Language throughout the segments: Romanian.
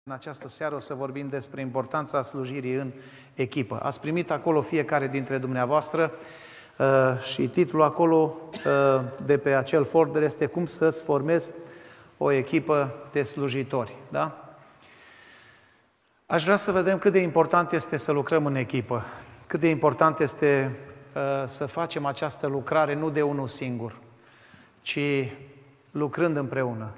În această seară o să vorbim despre importanța slujirii în echipă. Ați primit acolo fiecare dintre dumneavoastră și titlul acolo de pe acel folder este Cum să-ți formezi o echipă de slujitori. Da? Aș vrea să vedem cât de important este să lucrăm în echipă, cât de important este să facem această lucrare nu de unul singur, ci lucrând împreună.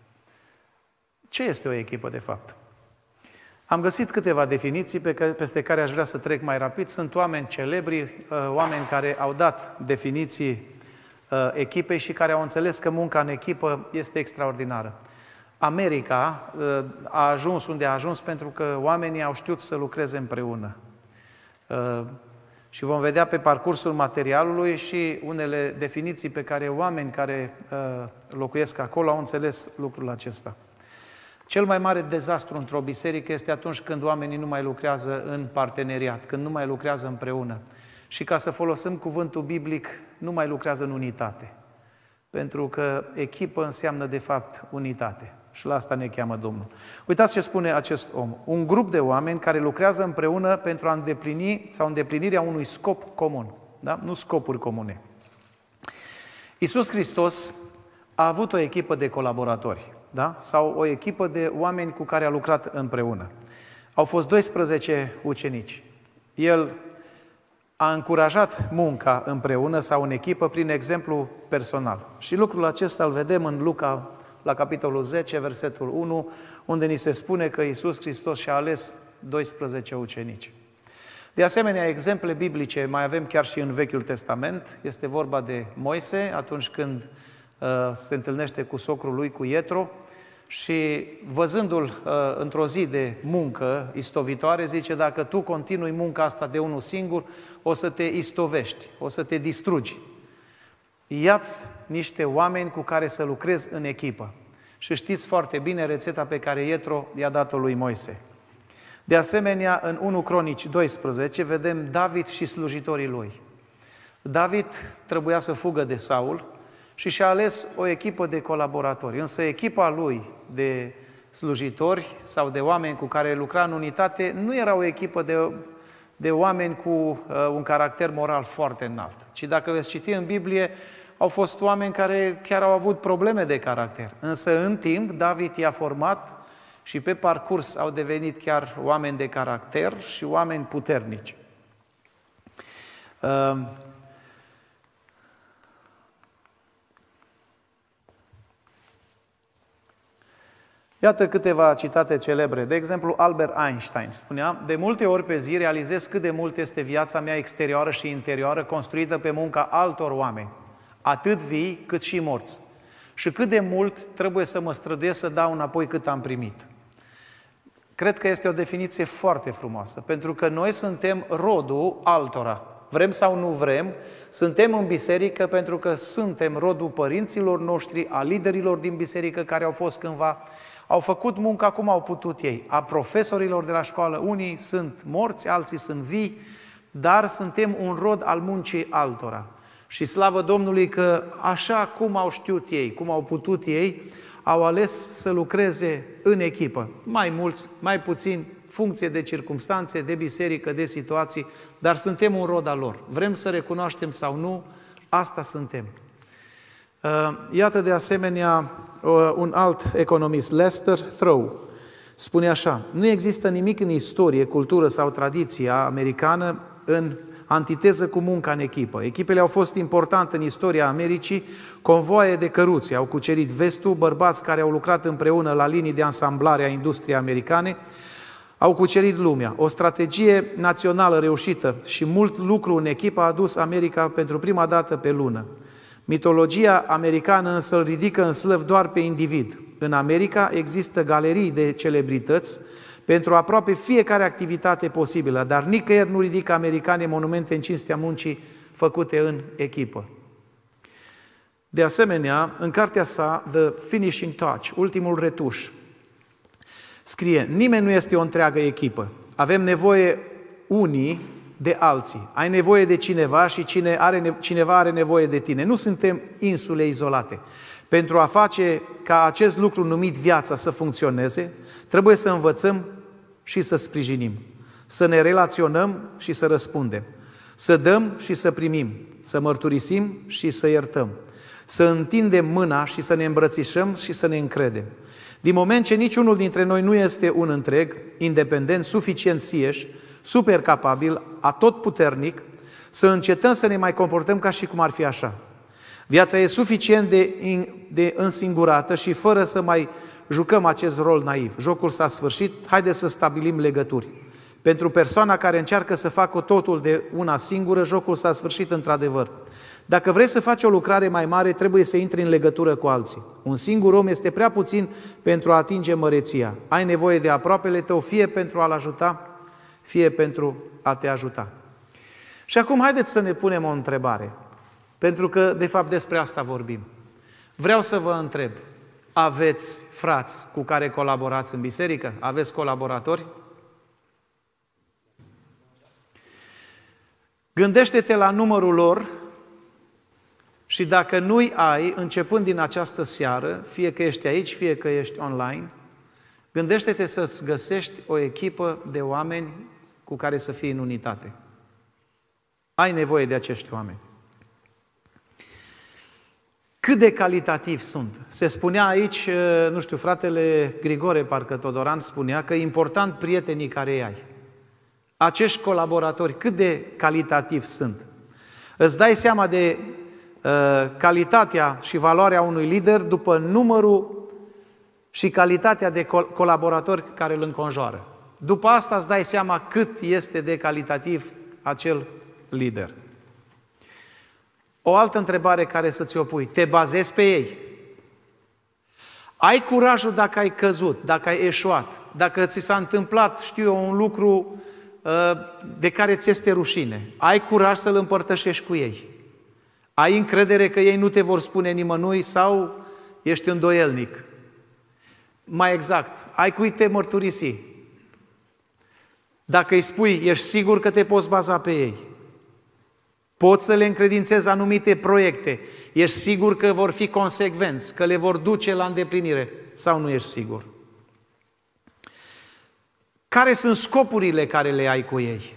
Ce este o echipă, de fapt? Am găsit câteva definiții peste care aș vrea să trec mai rapid. Sunt oameni celebri, oameni care au dat definiții echipei și care au înțeles că munca în echipă este extraordinară. America a ajuns unde a ajuns pentru că oamenii au știut să lucreze împreună. Și vom vedea pe parcursul materialului și unele definiții pe care oameni care locuiesc acolo au înțeles lucrul acesta. Cel mai mare dezastru într-o biserică este atunci când oamenii nu mai lucrează în parteneriat, când nu mai lucrează împreună. Și ca să folosim cuvântul biblic, nu mai lucrează în unitate. Pentru că echipă înseamnă de fapt unitate. Și la asta ne cheamă Domnul. Uitați ce spune acest om. Un grup de oameni care lucrează împreună pentru a îndeplini sau îndeplinirea unui scop comun. Da? Nu scopuri comune. Iisus Hristos a avut o echipă de colaboratori. Da? Sau o echipă de oameni cu care a lucrat împreună. Au fost 12 ucenici. El a încurajat munca împreună sau în echipă prin exemplu personal. Și lucrul acesta îl vedem în Luca, la capitolul 10, versetul 1, unde ni se spune că Iisus Hristos și-a ales 12 ucenici. De asemenea, exemple biblice mai avem chiar și în Vechiul Testament. Este vorba de Moise, atunci când se întâlnește cu socrul lui, cu Ietro, și văzându-l într-o zi de muncă istovitoare, zice, dacă tu continui munca asta de unul singur, o să te istovești, o să te distrugi. Ia-ți niște oameni cu care să lucrezi în echipă. Și știți foarte bine rețeta pe care Ietro i-a dat-o lui Moise. De asemenea, în 1 Cronici 12 vedem David și slujitorii lui. David trebuia să fugă de Saul și și-a ales o echipă de colaboratori. Însă echipa lui de slujitori sau de oameni cu care lucra în unitate nu era o echipă de oameni cu un caracter moral foarte înalt. Ci dacă veți citi în Biblie, au fost oameni care chiar au avut probleme de caracter. Însă în timp, David i-a format și pe parcurs au devenit chiar oameni de caracter și oameni puternici. Iată câteva citate celebre. De exemplu, Albert Einstein spunea: de multe ori pe zi realizez cât de mult este viața mea exterioară și interioară construită pe munca altor oameni, atât vii cât și morți. Și cât de mult trebuie să mă străduiesc să dau înapoi cât am primit. Cred că este o definiție foarte frumoasă, pentru că noi suntem rodul altora. Vrem sau nu vrem, suntem în biserică pentru că suntem rodul părinților noștri, a liderilor din biserică care au fost cândva, au făcut munca cum au putut ei, a profesorilor de la școală. Unii sunt morți, alții sunt vii, dar suntem un rod al muncii altora. Și slavă Domnului că așa cum au știut ei, cum au putut ei, au ales să lucreze în echipă. Mai mulți, mai puțini, funcție de circumstanțe, de biserică, de situații, dar suntem un rod al lor. Vrem să recunoaștem sau nu, asta suntem. Iată de asemenea un alt economist, Lester Throw, spune așa: nu există nimic în istorie, cultură sau tradiția americană în antiteză cu munca în echipă. Echipele au fost importante în istoria Americii, convoaie de căruțe au cucerit vestul, bărbați care au lucrat împreună la linii de ansamblare a industriei americane, au cucerit lumea. O strategie națională reușită și mult lucru în echipă a adus America pentru prima dată pe lună. Mitologia americană însă îl ridică în slăv doar pe individ. În America există galerii de celebrități pentru aproape fiecare activitate posibilă, dar nicăieri nu ridică americanii monumente în cinstea muncii făcute în echipă. De asemenea, în cartea sa, The Finishing Touch, ultimul retuș, scrie: nimeni nu este o întreagă echipă. Avem nevoie unii de alții. Ai nevoie de cineva și cineva are nevoie de tine. Nu suntem insule izolate. Pentru a face ca acest lucru numit viața să funcționeze, trebuie să învățăm și să sprijinim, să ne relaționăm și să răspundem, să dăm și să primim, să mărturisim și să iertăm, să întindem mâna și să ne îmbrățișăm și să ne încredem. Din moment ce niciunul dintre noi nu este un întreg, independent, suficient sieși, super capabil, atotputernic, să încetăm să ne mai comportăm ca și cum ar fi așa. Viața e suficient de însingurată și fără să mai jucăm acest rol naiv. Jocul s-a sfârșit, haideți să stabilim legături. Pentru persoana care încearcă să facă totul de una singură, jocul s-a sfârșit într-adevăr. Dacă vrei să faci o lucrare mai mare, trebuie să intri în legătură cu alții. Un singur om este prea puțin pentru a atinge măreția. Ai nevoie de aproapele tău, fie pentru a-l ajuta, fie pentru a te ajuta. Și acum haideți să ne punem o întrebare, pentru că de fapt despre asta vorbim. Vreau să vă întreb, aveți frați cu care colaborați în biserică? Aveți colaboratori? Gândește-te la numărul lor și dacă nu-i ai, începând din această seară, fie că ești aici, fie că ești online, gândește-te să-ți găsești o echipă de oameni cu care să fii în unitate. Ai nevoie de acești oameni. Cât de calitativ sunt? Se spunea aici, nu știu, fratele Grigore, parcă Todoran, spunea că e important prietenii care îi ai. Acești colaboratori, cât de calitativ sunt? Îți dai seama de calitatea și valoarea unui lider după numărul și calitatea de colaboratori care îl înconjoară. După asta îți dai seama cât este de calitativ acel lider. O altă întrebare care să ți-o pui. Te bazezi pe ei? Ai curajul dacă ai căzut, dacă ai eșuat, dacă ți s-a întâmplat, știu eu, un lucru de care ți este rușine. Ai curaj să-l împărtășești cu ei? Ai încredere că ei nu te vor spune nimănui sau ești îndoielnic? Mai exact, ai cui te mărturisi? Dacă îi spui, ești sigur că te poți baza pe ei? Poți să le încredințezi anumite proiecte? Ești sigur că vor fi consecvenți, că le vor duce la îndeplinire? Sau nu ești sigur? Care sunt scopurile care le ai cu ei?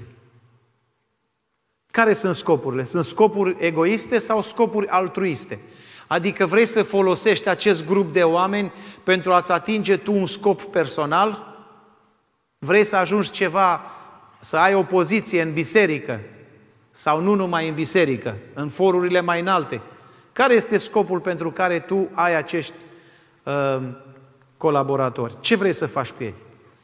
Care sunt scopurile? Sunt scopuri egoiste sau scopuri altruiste? Adică vrei să folosești acest grup de oameni pentru a-ți atinge tu un scop personal? Vrei să ajungi ceva, să ai o poziție în biserică? Sau nu numai în biserică, în forurile mai înalte? Care este scopul pentru care tu ai acești colaboratori? Ce vrei să faci cu ei?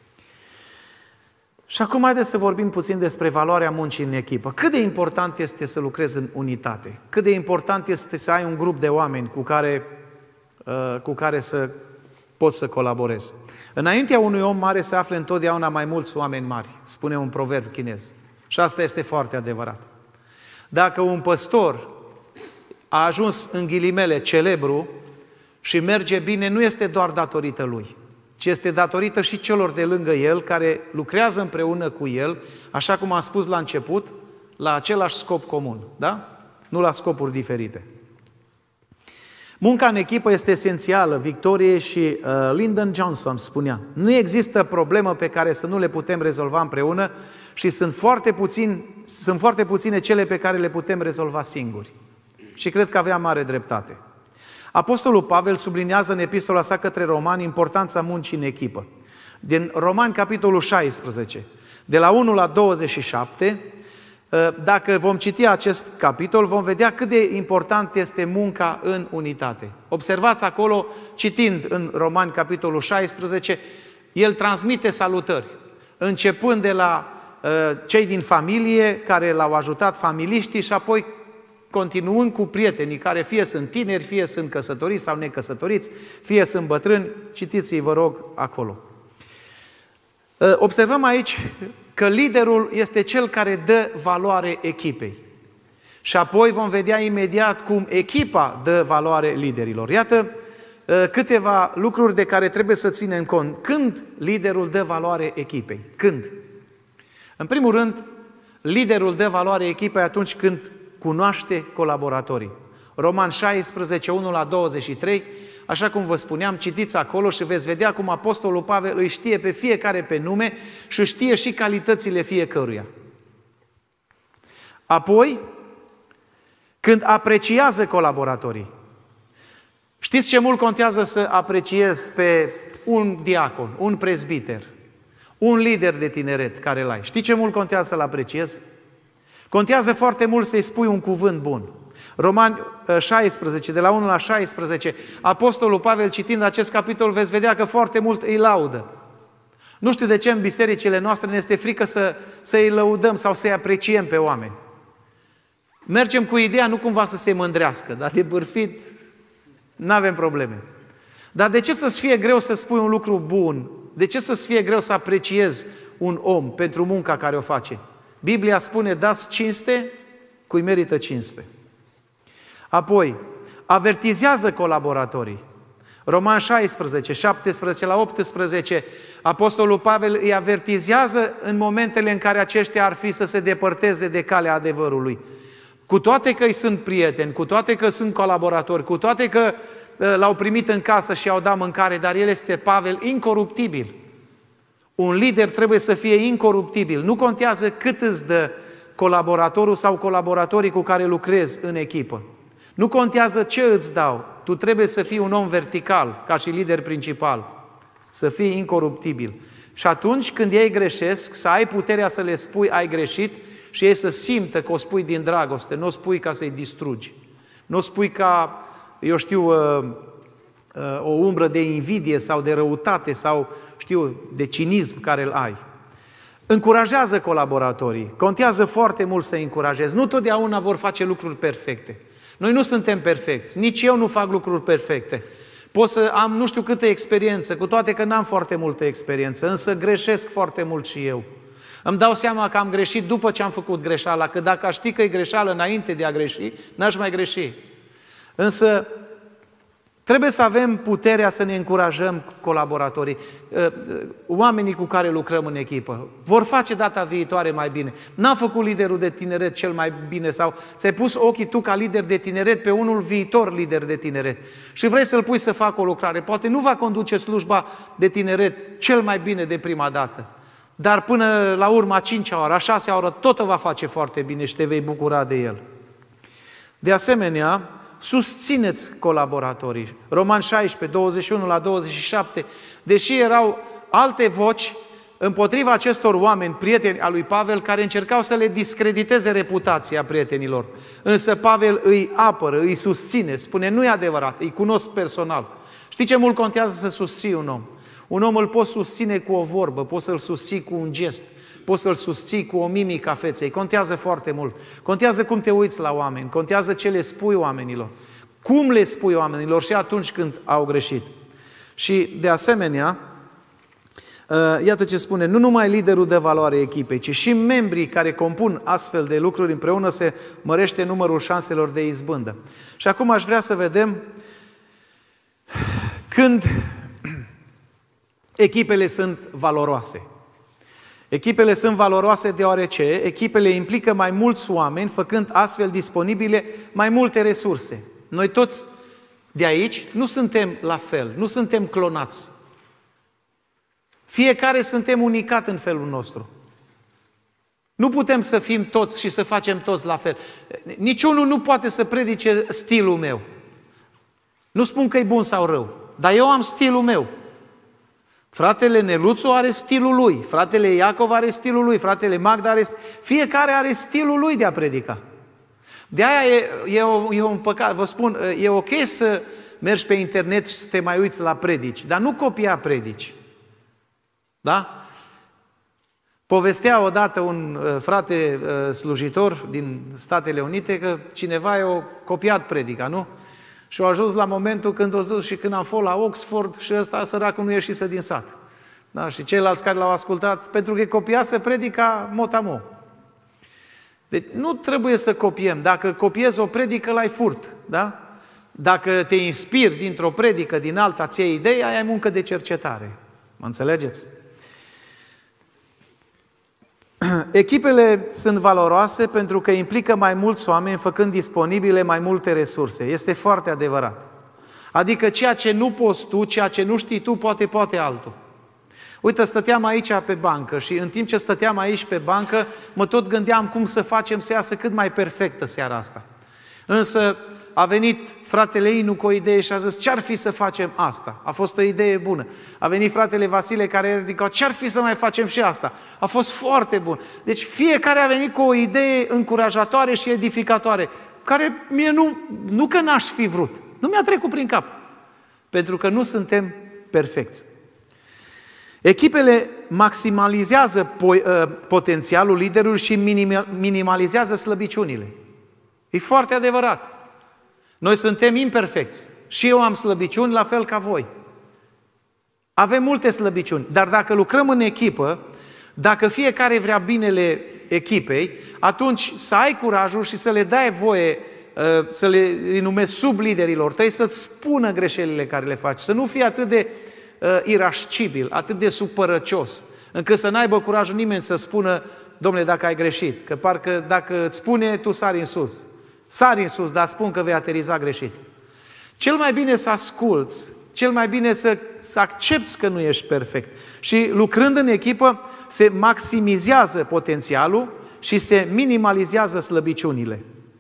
Și acum haideți să vorbim puțin despre valoarea muncii în echipă. Cât de important este să lucrezi în unitate? Cât de important este să ai un grup de oameni cu care să poți să colaborezi? Înaintea unui om mare se află întotdeauna mai mulți oameni mari, spune un proverb chinez. Și asta este foarte adevărat. Dacă un păstor a ajuns în ghilimele celebru și merge bine, nu este doar datorită lui, ci este datorită și celor de lângă el, care lucrează împreună cu el, așa cum am spus la început, la același scop comun, da? Nu la scopuri diferite. Munca în echipă este esențială. Victorie și Lyndon Johnson spunea, nu există problemă pe care să nu le putem rezolva împreună și sunt foarte puține cele pe care le putem rezolva singuri. Și cred că avea mare dreptate. Apostolul Pavel subliniază în epistola sa către romani importanța muncii în echipă. Din Romani, capitolul 16, de la 1 la 27, dacă vom citi acest capitol, vom vedea cât de important este munca în unitate. Observați acolo, citind în Romani, capitolul 16, el transmite salutări, începând de la cei din familie care l-au ajutat, familiștii, și apoi continuând cu prietenii care fie sunt tineri, fie sunt căsătoriți sau necăsătoriți, fie sunt bătrâni, citiți-i, vă rog, acolo. Observăm aici că liderul este cel care dă valoare echipei. Și apoi vom vedea imediat cum echipa dă valoare liderilor. Iată câteva lucruri de care trebuie să ținem cont. Când liderul dă valoare echipei? Când? În primul rând, liderul dă valoare echipei atunci când cunoaște colaboratorii. Roman 16, 1 la 23, așa cum vă spuneam, citiți acolo și veți vedea cum Apostolul Pavel îi știe pe fiecare pe nume și știe și calitățile fiecăruia. Apoi, când apreciază colaboratorii, știți ce mult contează să apreciezi pe un diacon, un prezbiter, un lider de tineret care îl ai? Știi ce mult contează să-l apreciezi? Contează foarte mult să-i spui un cuvânt bun. Romani 16, de la 1 la 16, Apostolul Pavel, citind acest capitol, veți vedea că foarte mult îi laudă. Nu știu de ce în bisericile noastre ne este frică să îi lăudăm sau să-i apreciem pe oameni. Mergem cu ideea nu cumva să se mândrească, dar de bârfit n-avem probleme. Dar de ce să-ți fie greu să spui un lucru bun? De ce să-ți fie greu să apreciezi un om pentru munca care o face? Biblia spune, dați cinste cui merită cinste. Apoi, avertizează colaboratorii. Roman 16, 17 la 18, Apostolul Pavel îi avertizează în momentele în care aceștia ar fi să se depărteze de calea adevărului. Cu toate că îi sunt prieteni, cu toate că sunt colaboratori, cu toate că l-au primit în casă și i-au dat mâncare, dar el este, Pavel, incoruptibil. Un lider trebuie să fie incoruptibil. Nu contează cât îți dă colaboratorul sau colaboratorii cu care lucrezi în echipă. Nu contează ce îți dau. Tu trebuie să fii un om vertical, ca și lider principal. Să fii incoruptibil. Și atunci când ei greșesc, să ai puterea să le spui ai greșit și ei să simtă că o spui din dragoste, nu o spui ca să-i distrugi. Nu o spui ca, eu știu, o umbră de invidie sau de răutate sau, știu, de cinism care îl ai. Încurajează colaboratorii. Contează foarte mult să încurajezi. Nu totdeauna vor face lucruri perfecte. Noi nu suntem perfecți. Nici eu nu fac lucruri perfecte. Pot să am nu știu câtă experiență, cu toate că n-am foarte multă experiență, însă greșesc foarte mult și eu. Îmi dau seama că am greșit după ce am făcut greșeala, că dacă aș ști că e greșeală înainte de a greși, n-aș mai greși. Însă trebuie să avem puterea să ne încurajăm colaboratorii, oamenii cu care lucrăm în echipă. Vor face data viitoare mai bine. N-a făcut liderul de tineret cel mai bine sau ți-ai pus ochii tu ca lider de tineret pe unul viitor lider de tineret și vrei să-l pui să facă o lucrare. Poate nu va conduce slujba de tineret cel mai bine de prima dată, dar până la urmă, a 5-a oră, a 6-a oră, tot o va face foarte bine și te vei bucura de el. De asemenea, susțineți colaboratorii. Roman 16, 21 la 27, deși erau alte voci împotriva acestor oameni, prieteni al lui Pavel, care încercau să le discrediteze reputația prietenilor. Însă Pavel îi apără, îi susține, spune, nu e adevărat, îi cunosc personal. Știi ce mult contează să susții un om? Un om îl poți susține cu o vorbă, poți să-l susții cu un gest, poți să-l susții cu o mimică a feței. Contează foarte mult. Contează cum te uiți la oameni, contează ce le spui oamenilor, cum le spui oamenilor și atunci când au greșit. Și de asemenea, iată ce spune, nu numai liderul dă valoare echipei, ci și membrii care compun astfel de lucruri împreună se mărește numărul șanselor de izbândă. Și acum aș vrea să vedem când echipele sunt valoroase. Echipele sunt valoroase deoarece echipele implică mai mulți oameni, făcând astfel disponibile mai multe resurse. Noi toți de aici nu suntem la fel, nu suntem clonați. Fiecare suntem unicat în felul nostru. Nu putem să fim toți și să facem toți la fel. Niciunul nu poate să predice stilul meu. Nu spun că e bun sau rău, dar eu am stilul meu. Fratele Neluțu are stilul lui, fratele Iacov are stilul lui, fratele Magda are fiecare are stilul lui de a predica. De aia e un păcat, vă spun, e ok să mergi pe internet și să te mai uiți la predici, dar nu copia predici. Da? Povestea odată un frate slujitor din Statele Unite că cineva i-a copiat predica, nu? Și au ajuns la momentul când o zis și când am fost la Oxford și ăsta săracul nu ieșise din sat. Da? Și ceilalți care l-au ascultat, pentru că copiase predica mot-a-mot. Deci nu trebuie să copiem. Dacă copiezi o predică, l-ai furt. Da? Dacă te inspiri dintr-o predică, din alta, ți iei idei, ai muncă de cercetare. Mă înțelegeți? Echipele sunt valoroase pentru că implică mai mulți oameni făcând disponibile mai multe resurse. Este foarte adevărat. Adică ceea ce nu poți tu, ceea ce nu știi tu, poate altul. Uite, stăteam aici pe bancă și în timp ce stăteam aici pe bancă, mă tot gândeam cum să facem să iasă cât mai perfectă seara asta. Însă a venit fratele Inu cu o idee și a zis, ce-ar fi să facem asta? A fost o idee bună. A venit fratele Vasile care ridică, ce-ar fi să mai facem și asta? A fost foarte bun. Deci fiecare a venit cu o idee încurajatoare și edificatoare, care mie nu că n-aș fi vrut, nu mi-a trecut prin cap, pentru că nu suntem perfecți. Echipele maximalizează potențialul liderului și minimalizează slăbiciunile. E foarte adevărat. Noi suntem imperfecți. Și eu am slăbiciuni, la fel ca voi. Avem multe slăbiciuni, dar dacă lucrăm în echipă, dacă fiecare vrea binele echipei, atunci să ai curajul și să le dai voie, să îi numesc sub liderilor tăi, să-ți spună greșelile care le faci, să nu fii atât de irascibil, atât de supărăcios, încât să n-aibă curajul nimeni să spună, domnule, dacă ai greșit, că parcă dacă îți spune, tu sari în sus. Sari în sus, dar spun că vei ateriza greșit. Cel mai bine să asculți, cel mai bine să accepți că nu ești perfect. Și lucrând în echipă, se maximizează potențialul și se minimalizează slăbiciunile.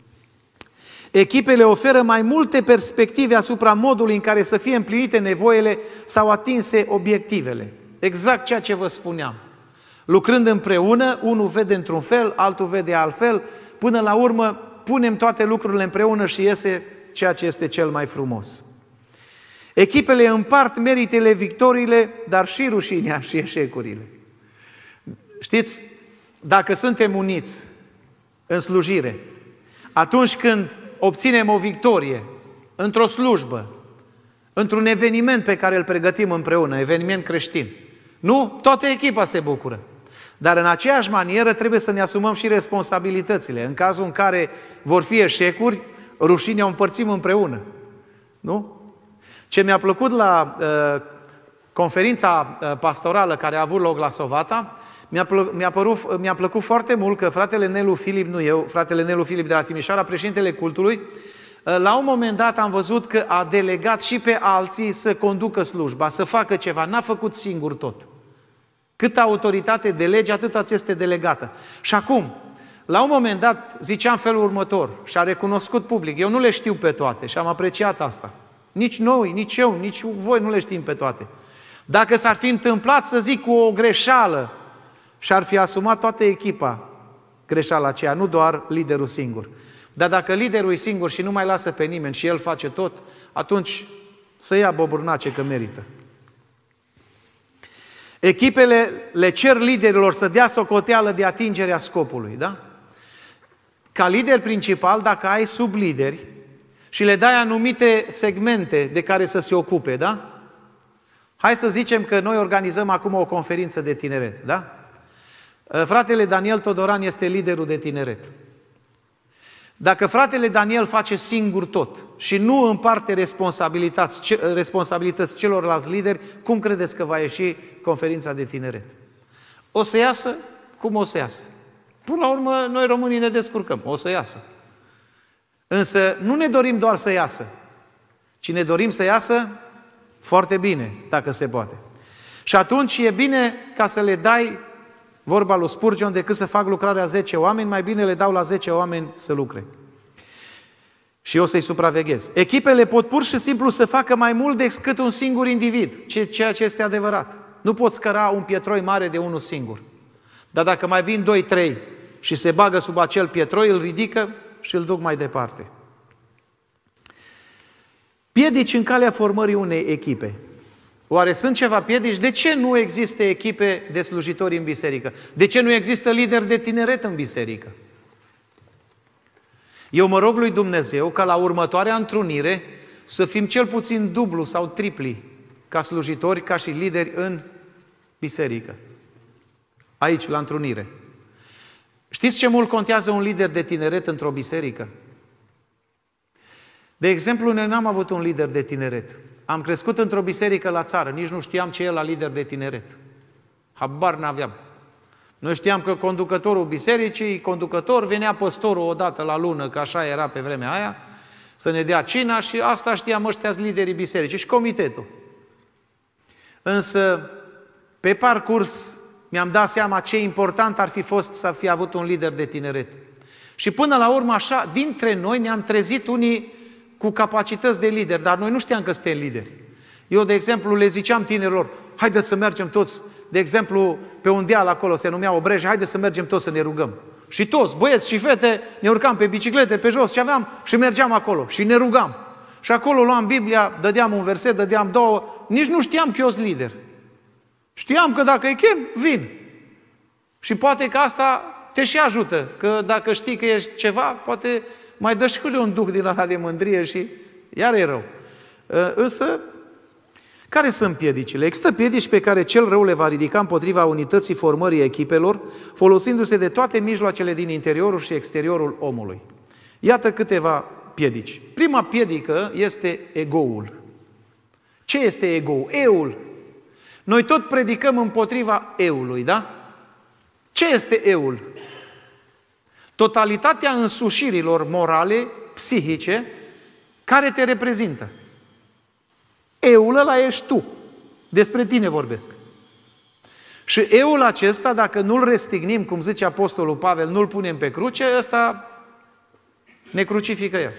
Echipele oferă mai multe perspective asupra modului în care să fie împlinite nevoile sau atinse obiectivele. Exact ceea ce vă spuneam. Lucrând împreună, unul vede într-un fel, altul vede altfel, până la urmă punem toate lucrurile împreună și iese ceea ce este cel mai frumos. Echipele împart meritele, victoriile, dar și rușinea și eșecurile. Știți, dacă suntem uniți în slujire, atunci când obținem o victorie într-o slujbă, într-un eveniment pe care îl pregătim împreună, eveniment creștin, nu? Toată echipa se bucură. Dar în aceeași manieră trebuie să ne asumăm și responsabilitățile. În cazul în care vor fi eșecuri, rușinea o împărțim împreună. Nu? Ce mi-a plăcut la conferința pastorală care a avut loc la Sovata, mi-a plăcut foarte mult că fratele Nelu Filip, nu eu, fratele Nelu Filip de la Timișoara, președintele cultului, la un moment dat am văzut că a delegat și pe alții să conducă slujba, să facă ceva. N-a făcut singur tot. Câtă autoritate de lege, atâta ți este delegată. Și acum, la un moment dat, ziceam felul următor și a recunoscut public, eu nu le știu pe toate și am apreciat asta. Nici noi, nici eu, nici voi nu le știm pe toate. Dacă s-ar fi întâmplat, să zic, cu o greșeală și ar fi asumat toată echipa greșeala aceea, nu doar liderul singur. Dar dacă liderul e singur și nu mai lasă pe nimeni și el face tot, atunci să ia boburnace că merită. Echipele le cer liderilor să dea socoteală de atingerea scopului, da? Ca lider principal, dacă ai sublideri și le dai anumite segmente de care să se ocupe, da? Hai să zicem că noi organizăm acum o conferință de tineret, da? Fratele Daniel Todoran este liderul de tineret. Dacă fratele Daniel face singur tot și nu împarte responsabilități celorlalți lideri, cum credeți că va ieși conferința de tineret? O să iasă? Cum o să iasă? Până la urmă, noi românii ne descurcăm. O să iasă. Însă nu ne dorim doar să iasă, ci ne dorim să iasă foarte bine, dacă se poate. Și atunci e bine ca să le dai, vorba lui Spurgeon, decât să fac lucrarea 10 oameni, mai bine le dau la 10 oameni să lucre. Și eu să-i supraveghez. Echipele pot pur și simplu să facă mai mult decât un singur individ, ceea ce este adevărat. Nu poți căra un pietroi mare de unul singur. Dar dacă mai vin 2-3 și se bagă sub acel pietroi, îl ridică și îl duc mai departe. Piedici în calea formării unei echipe. Oare sunt ceva piedici? De ce nu există echipe de slujitori în biserică? De ce nu există lideri de tineret în biserică? Eu mă rog lui Dumnezeu ca la următoarea întrunire să fim cel puțin dublu sau tripli ca slujitori, ca și lideri în biserică. Aici, la întrunire. Știți ce mult contează un lider de tineret într-o biserică? De exemplu, noi n-am avut un lider de tineret. Am crescut într-o biserică la țară, nici nu știam ce e la lider de tineret. Habar n-aveam. Noi știam că conducătorul bisericii, venea păstorul o dată la lună, că așa era pe vremea aia, să ne dea cina și asta știam ăștia liderii bisericii și comitetul. Însă, pe parcurs, mi-am dat seama ce important ar fi fost să fi avut un lider de tineret. Și până la urmă, așa, dintre noi ne-am trezit unii cu capacități de lider, dar noi nu știam că suntem lideri. Eu, de exemplu, le ziceam tinerilor, haideți să mergem toți, de exemplu, pe un deal acolo, se numea Obreja, haideți să mergem toți să ne rugăm. Și toți, băieți și fete, ne urcam pe biciclete, pe jos, ce aveam și mergeam acolo și ne rugam. Și acolo luam Biblia, dădeam un verset, dădeam două, nici nu știam că eu sunt lider. Știam că dacă îi chem, vin. Și poate că asta te și ajută, că dacă știi că ești ceva, poate mai dă și cu un duc din ăla de mândrie și iar e rău. Însă, care sunt piedicile? Există piedici pe care cel rău le va ridica împotriva unității formării echipelor, folosindu-se de toate mijloacele din interiorul și exteriorul omului. Iată câteva piedici. Prima piedică este egoul. Ce este egoul? Eul. Noi tot predicăm împotriva eului, da? Ce este eul? Totalitatea însușirilor morale, psihice, care te reprezintă. Eul ăla ești tu. Despre tine vorbesc. Și eul acesta, dacă nu-l restignim, cum zice Apostolul Pavel, nu-l punem pe cruce, ăsta ne crucifică el.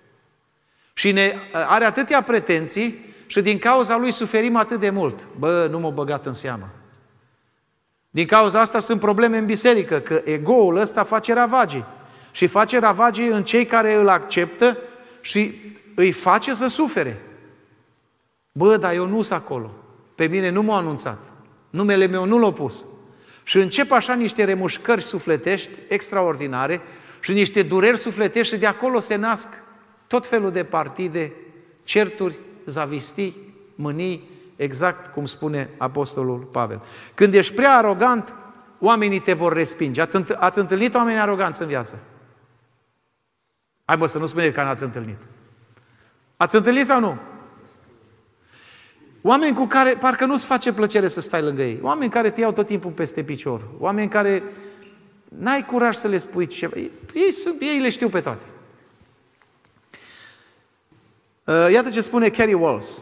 Și ne are atâtea pretenții și din cauza lui suferim atât de mult. Bă, nu m-a băgat în seamă. Din cauza asta sunt probleme în biserică, că egoul ăsta face ravagii. Și face ravagii în cei care îl acceptă și îi face să sufere. Bă, dar eu nu sunt acolo. Pe mine nu m-a anunțat. Numele meu nu l-a pus. Și încep așa niște remușcări sufletești extraordinare și niște dureri sufletești și de acolo se nasc tot felul de partide, certuri, zavistii, mânii, exact cum spune Apostolul Pavel. Când ești prea arogant, oamenii te vor respinge. Ați întâlnit oameni aroganți în viață? Hai mă, să nu spuneți că n-ați întâlnit. Ați întâlnit sau nu? Oameni cu care parcă nu-ți face plăcere să stai lângă ei. Oameni care te iau tot timpul peste picior. Oameni care n-ai curaj să le spui ceva. Ei le știu pe toate. Iată ce spune Carrie Walls.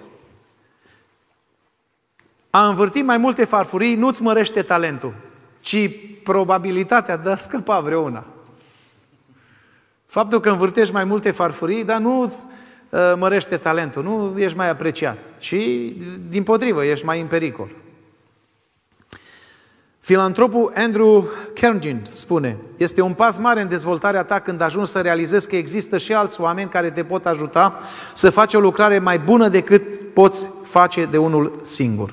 A învârti mai multe farfurii nu-ți mărește talentul, ci probabilitatea de a scăpa vreuna. Faptul că învârtești mai multe farfurii, dar nu îți mărește talentul, nu ești mai apreciat, ci dimpotrivă, ești mai în pericol. Filantropul Andrew Carnegie spune: este un pas mare în dezvoltarea ta când ajungi să realizezi că există și alți oameni care te pot ajuta să faci o lucrare mai bună decât poți face de unul singur.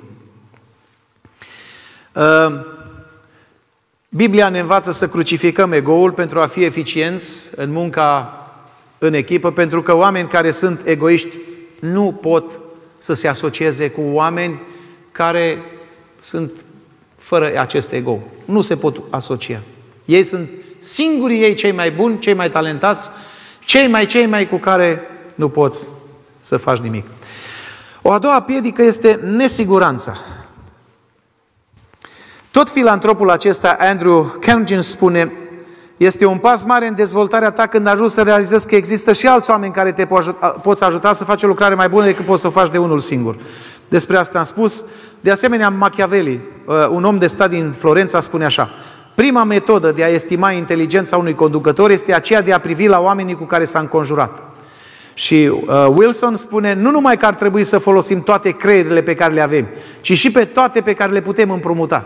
Biblia ne învață să crucificăm egoul pentru a fi eficienți în munca în echipă, pentru că oameni care sunt egoiști nu pot să se asocieze cu oameni care sunt fără acest ego. Nu se pot asocia. Ei sunt singurii ei cei mai buni, cei mai talentați, cei mai cu care nu poți să faci nimic. O a doua piedică este nesiguranța. Tot filantropul acesta, Andrew Carnegie, spune: este un pas mare în dezvoltarea ta când ajungi să realizezi că există și alți oameni care te poți ajuta să faci o lucrare mai bună decât poți să o faci de unul singur. Despre asta am spus. De asemenea, Machiavelli, un om de stat din Florența, spune așa: prima metodă de a estima inteligența unui conducător este aceea de a privi la oamenii cu care s-a înconjurat. Și Wilson spune: nu numai că ar trebui să folosim toate creierile pe care le avem, ci și pe toate pe care le putem împrumuta.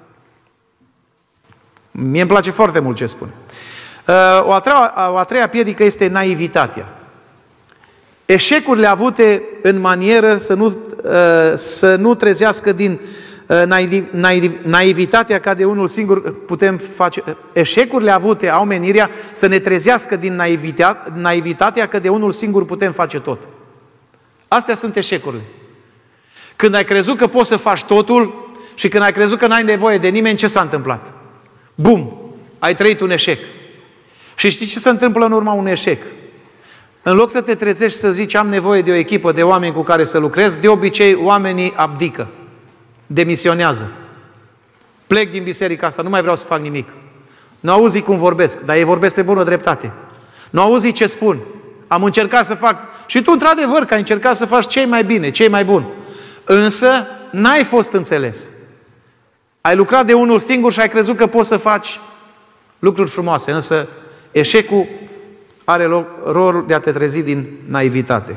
Mie îmi place foarte mult ce spune. O a treia piedică este naivitatea. Eșecurile avute în manieră să nu trezească din naivitatea ca de unul singur putem face. Eșecurile avute au menirea să ne trezească din naivitatea că de unul singur putem face tot. Astea sunt eșecurile. Când ai crezut că poți să faci totul și când ai crezut că n-ai nevoie de nimeni, ce s-a întâmplat? Bum! Ai trăit un eșec. Și știi ce se întâmplă în urma unui eșec? În loc să te trezești să zici am nevoie de o echipă de oameni cu care să lucrez, de obicei oamenii abdică, demisionează. Plec din biserica asta, nu mai vreau să fac nimic. Nu auzi cum vorbesc, dar ei vorbesc pe bună dreptate. Nu auzi ce spun. Am încercat să fac... Și tu, într-adevăr, că ai încercat să faci cei mai bine, cei mai buni. Însă, n-ai fost înțeles. Ai lucrat de unul singur și ai crezut că poți să faci lucruri frumoase. Însă, eșecul are rolul de a te trezi din naivitate.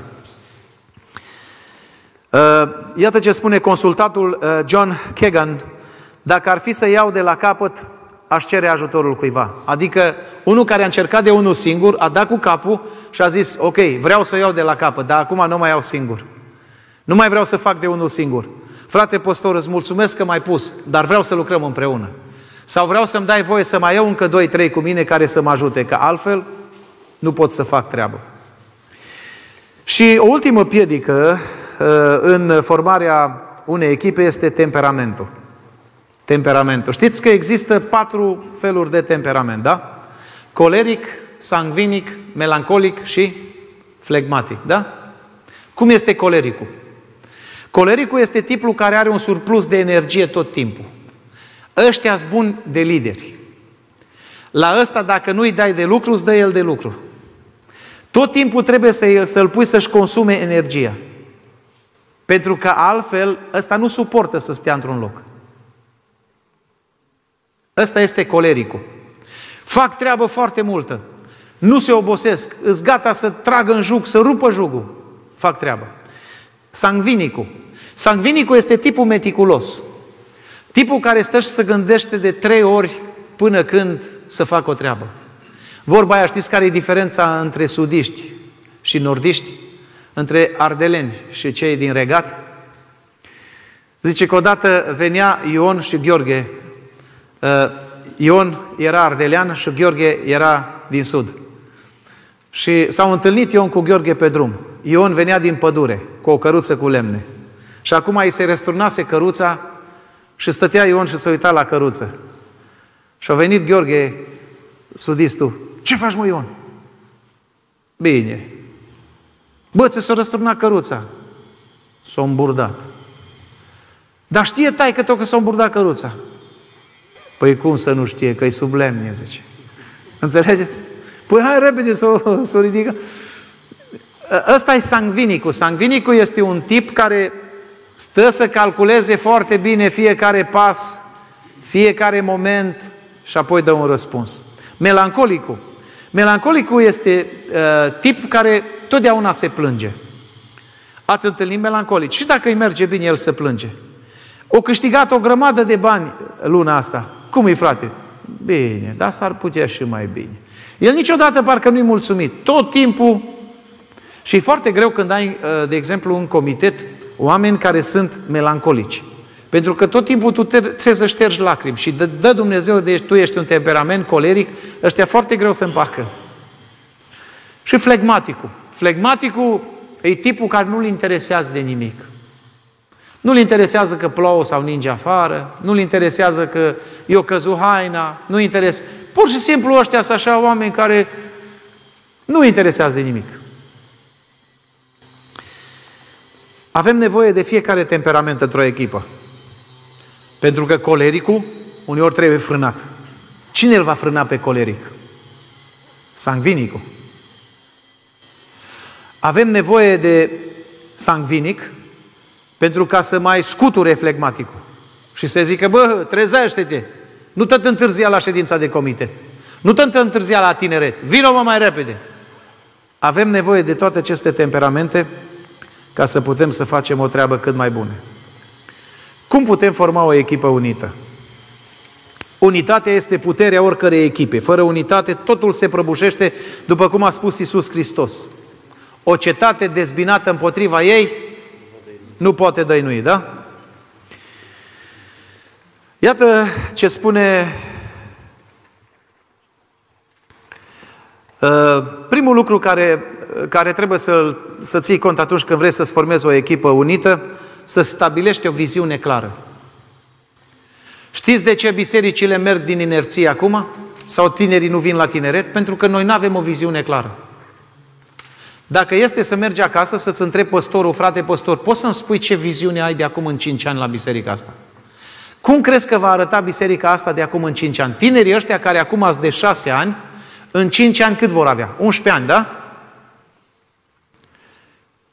Iată ce spune consultatul John Kagan: dacă ar fi să iau de la capăt, aș cere ajutorul cuiva. Adică unul care a încercat de unul singur, a dat cu capul și a zis: ok, vreau să iau de la capăt, dar acum nu mai iau singur. Nu mai vreau să fac de unul singur. Frate păstor, îți mulțumesc că m-ai pus, dar vreau să lucrăm împreună. Sau vreau să-mi dai voie să mai iau încă 2-3 cu mine care să mă ajute, că altfel nu pot să fac treabă. Și o ultimă piedică în formarea unei echipe este temperamentul. Temperamentul. Știți că există 4 feluri de temperament, da? Coleric, sangvinic, melancolic și flegmatic, da? Cum este colericul? Colericul este tipul care are un surplus de energie tot timpul. Ăștia sunt buni de lideri. La ăsta, dacă nu îi dai de lucru, îți dă el de lucru. Tot timpul trebuie să-l pui să-și consume energia. Pentru că altfel, ăsta nu suportă să stea într-un loc. Ăsta este colericul. Fac treabă foarte multă. Nu se obosesc. Îs gata să tragă în jug, să rupă jugul. Fac treabă. Sangvinicul. Sangvinicul este tipul meticulos. Tipul care stă și se gândește de 3 ori până când să facă o treabă. Vorba aia, știți care e diferența între sudiști și nordiști? Între ardeleni și cei din Regat? Zice că odată venea Ion și Gheorghe. Ion era ardelean și Gheorghe era din sud. Și s-au întâlnit Ion cu Gheorghe pe drum. Ion venea din pădure cu o căruță cu lemne. Și acum îi se răsturnase căruța și stătea Ion și se uita la căruță. Și a venit Gheorghe, sudistul. Ce faci, mă, Ion? Bine. Bă, ți s-a răsturnat căruța. S-a îmburdat. Dar știe taică tău că s-a îmburdat căruța. Păi cum să nu știe, că e sub lemne, zice. Înțelegeți? Păi hai repede să o ridică. Ăsta e sangvinicul. Sangvinicul este un tip care stă să calculeze foarte bine fiecare pas, fiecare moment și apoi dă un răspuns. Melancolicul. Melancolicul este tip care totdeauna se plânge. Ați întâlnit melancolici. Și dacă îi merge bine, el se plânge. O câștigat o grămadă de bani luna asta. Cum e, frate? Bine, dar s-ar putea și mai bine. El niciodată parcă nu-i mulțumit. Tot timpul. Și e foarte greu când ai, de exemplu, un comitet, oameni care sunt melancolici. Pentru că tot timpul tu trebuie să ștergi lacrimi. Și dă Dumnezeu, deci tu ești un temperament coleric, ăștia foarte greu să împacă. Și flegmaticul. Flegmaticul e tipul care nu-l interesează de nimic. Nu-l interesează că plouă sau ninge afară, nu-l interesează că i-o căzut haina, nu interesează. Pur și simplu ăștia sunt așa oameni care nu interesează de nimic. Avem nevoie de fiecare temperament într-o echipă. Pentru că colericul uneori trebuie frânat. Cine îl va frâna pe coleric? Sangvinicul. Avem nevoie de sangvinic pentru ca să mai scuture flegmaticul. Și să zică, bă, trezește-te! Nu te întârzia la ședința de comitet. Nu te întârzia la tineret. Vino-mă mai repede! Avem nevoie de toate aceste temperamente ca să putem să facem o treabă cât mai bună. Cum putem forma o echipă unită? Unitatea este puterea oricărei echipe. Fără unitate, totul se prăbușește, după cum a spus Iisus Hristos. O cetate dezbinată împotriva ei nu poate dăinui, da? Iată ce spune primul lucru care trebuie să ții cont atunci când vrei să-ți formezi o echipă unită, să stabilești o viziune clară. Știți de ce bisericile merg din inerție acum? Sau tinerii nu vin la tineret? Pentru că noi nu avem o viziune clară. Dacă este să mergi acasă, să-ți întrebi păstorul, frate păstor, poți să-mi spui ce viziune ai de acum în 5 ani la biserica asta? Cum crezi că va arăta biserica asta de acum în 5 ani? Tinerii ăștia care acum sunt de 6 ani, în 5 ani cât vor avea? 11 ani, da?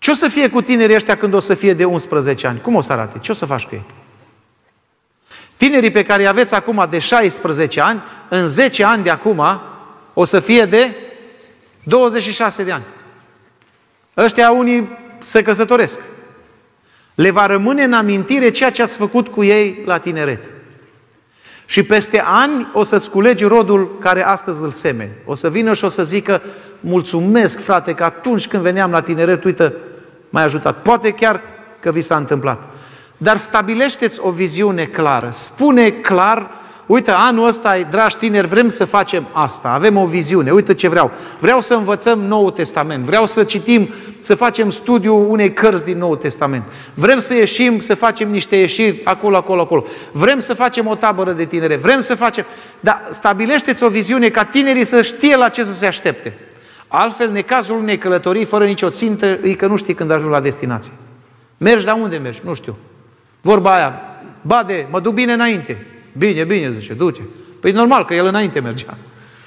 Ce o să fie cu tinerii ăștia când o să fie de 11 ani? Cum o să arate? Ce o să faci cu ei? Tinerii pe care îi aveți acum de 16 ani, în 10 ani de acum, o să fie de 26 de ani. Ăștia unii se căsătoresc. Le va rămâne în amintire ceea ce ați făcut cu ei la tineret. Și peste ani o să-ți culegi rodul care astăzi îl semeni. O să vină și o să zică, mulțumesc, frate, că atunci când veneam la tineret, uite, m-ai ajutat. Poate chiar că vi s-a întâmplat. Dar stabilește-ți o viziune clară. Spune clar, uite, anul ăsta, dragi tineri, vrem să facem asta. Avem o viziune. Uite ce vreau. Vreau să învățăm Noul Testament. Vreau să citim, să facem studiu unei cărți din Noul Testament. Vrem să ieșim, să facem niște ieșiri acolo, acolo, acolo. Vrem să facem o tabără de tinere. Vrem să facem... Dar stabilește-ți o viziune ca tinerii să știe la ce să se aștepte. Altfel, necazul unei călătorii fără nicio țintă e că nu știi când ajungi la destinație. Mergi, la unde mergi? Nu știu. Vorba aia, Bade, mă duc bine înainte. Bine, bine, zice, du-te. Păi normal că el înainte mergea.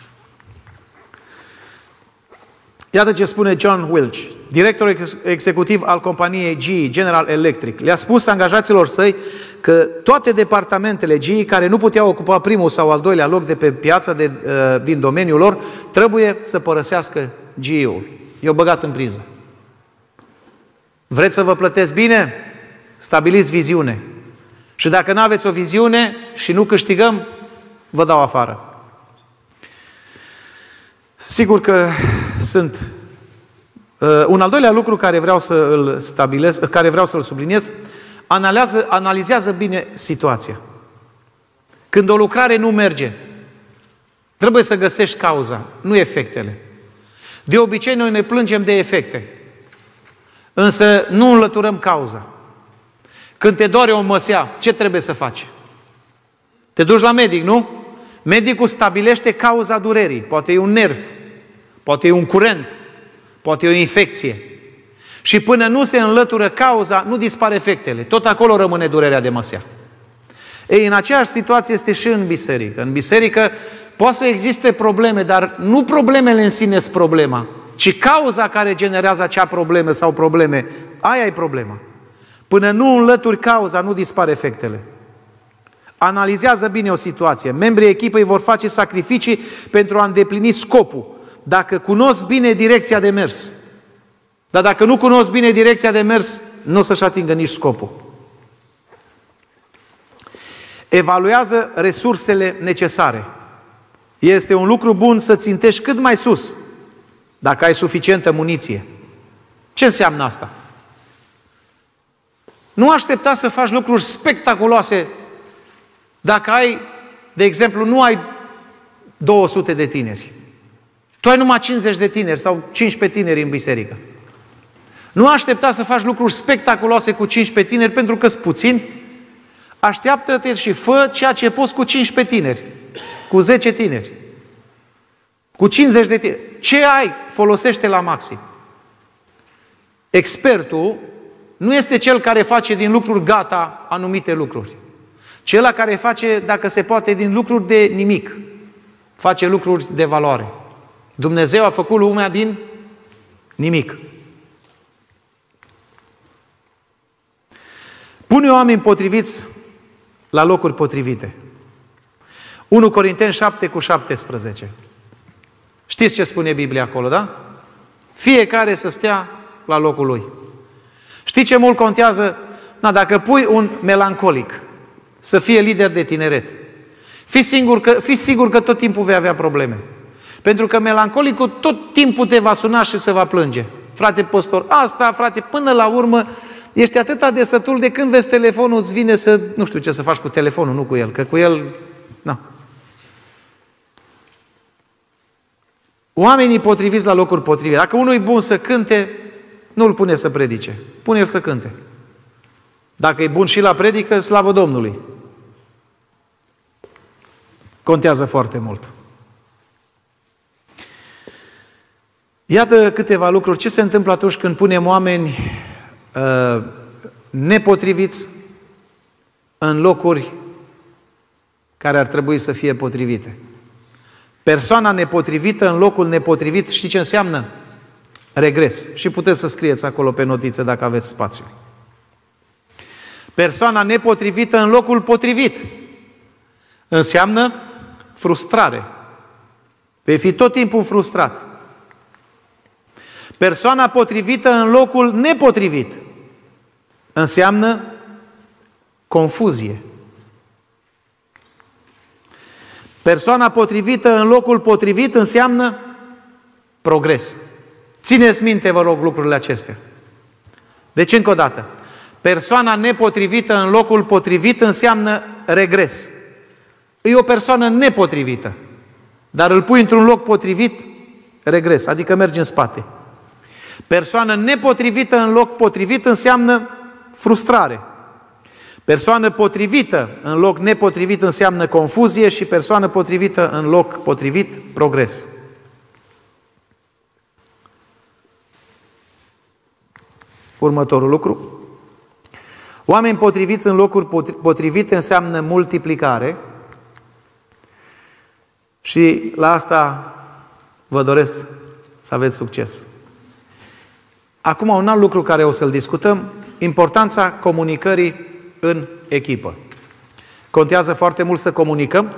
Iată ce spune John Welch, director executiv al companiei GE, General Electric. Le-a spus angajaților săi că toate departamentele GE care nu puteau ocupa primul sau al doilea loc de pe piața din domeniul lor, trebuie să părăsească GE-ul. I-au băgat în priză. Vreți să vă plătesc bine? Stabiliți viziune. Și dacă nu aveți o viziune și nu câștigăm, vă dau afară. Sigur că sunt un al doilea lucru care vreau să îl stabilesc, care vreau să-l subliniez, analizează bine situația. Când o lucrare nu merge, trebuie să găsești cauza, nu efectele. De obicei noi ne plângem de efecte, însă nu înlăturăm cauza. Când te doare o măsea, ce trebuie să faci? Te duci la medic, nu? Medicul stabilește cauza durerii. Poate e un nerv, poate e un curent, poate e o infecție. Și până nu se înlătură cauza, nu dispar efectele. Tot acolo rămâne durerea de măsea. Ei, în aceeași situație este și în biserică. În biserică poate să existe probleme, dar nu problemele în sine sunt problema, ci cauza care generează acea problemă sau probleme. Aia e problema. Până nu înlături cauza, nu dispar efectele. Analizează bine o situație. Membrii echipei vor face sacrificii pentru a îndeplini scopul. Dacă cunosc bine direcția de mers. Dar dacă nu cunosc bine direcția de mers, nu o să-și atingă nici scopul. Evaluează resursele necesare. Este un lucru bun să țintești cât mai sus, dacă ai suficientă muniție. Ce înseamnă asta? Nu aștepta să faci lucruri spectaculoase dacă ai, de exemplu, nu ai 200 de tineri. Tu ai numai 50 de tineri sau 15 tineri în biserică. Nu aștepta să faci lucruri spectaculoase cu 15 tineri pentru că sunt puțini. Așteaptă-te și fă ceea ce poți cu 15 tineri, cu 10 tineri, cu 50 de tineri. Ce ai, folosește la maxim. Expertul nu este cel care face din lucruri gata anumite lucruri. Cel care face, dacă se poate, din lucruri de nimic. Face lucruri de valoare. Dumnezeu a făcut lumea din nimic. Pune oameni potriviți la locuri potrivite. 1 Corinteni 7:17. Știți ce spune Biblia acolo, da? Fiecare să stea la locul lui. Știi ce mult contează? Dacă pui un melancolic să fie lider de tineret, fii sigur că tot timpul vei avea probleme. Pentru că melancolicul tot timpul te va suna și se va plânge. Frate păstor, asta, frate, până la urmă ești atât de sătul de când vezi telefonul, îți vine să... Nu știu ce să faci cu telefonul, nu cu el, că cu el... Nu. Oamenii potriviți la locuri potrivite. Dacă unul e bun să cânte, nu-l pune să predice. Pune-l să cânte. Dacă e bun și la predică, slavă Domnului. Contează foarte mult. Iată câteva lucruri. Ce se întâmplă atunci când punem oameni nepotriviți în locuri care ar trebui să fie potrivite? Persoana nepotrivită în locul nepotrivit, știi ce înseamnă? regres. Și puteți să scrieți acolo pe notițe dacă aveți spațiu. Persoana nepotrivită în locul potrivit înseamnă frustrare. Vei fi tot timpul frustrat. Persoana potrivită în locul nepotrivit înseamnă confuzie. Persoana potrivită în locul potrivit înseamnă progres. Țineți minte, vă rog, lucrurile acestea. Deci, încă o dată, persoana nepotrivită în locul potrivit înseamnă regres. E o persoană nepotrivită, dar îl pui într-un loc potrivit, regres, adică mergi în spate. Persoană nepotrivită în loc potrivit înseamnă frustrare. Persoană potrivită în loc nepotrivit înseamnă confuzie și persoană potrivită în loc potrivit, progres. Următorul lucru. Oameni potriviți în locuri potrivite înseamnă multiplicare și la asta vă doresc să aveți succes. Acum, un alt lucru care o să-l discutăm, importanța comunicării în echipă. Contează foarte mult să comunicăm.